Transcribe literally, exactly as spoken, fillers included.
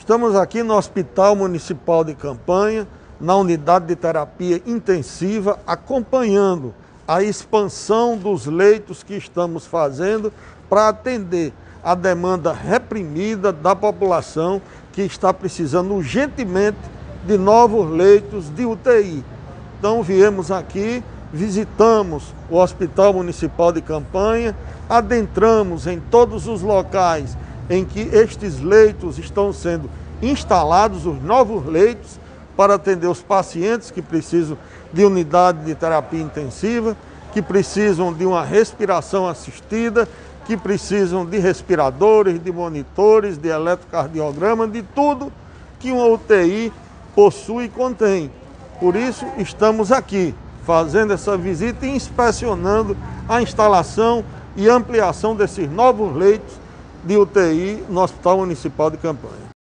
Estamos aqui no Hospital Municipal de Campanha, na unidade de terapia intensiva, acompanhando a expansão dos leitos que estamos fazendo para atender a demanda reprimida da população que está precisando urgentemente de novos leitos de U T I. Então viemos aqui, visitamos o Hospital Municipal de Campanha, adentramos em todos os locais em que estes leitos estão sendo instalados, os novos leitos, para atender os pacientes que precisam de unidade de terapia intensiva, que precisam de uma respiração assistida, que precisam de respiradores, de monitores, de eletrocardiograma, de tudo que uma U T I possui e contém. Por isso, estamos aqui, fazendo essa visita e inspecionando a instalação e ampliação desses novos leitos de U T I no Hospital Municipal de Campanha.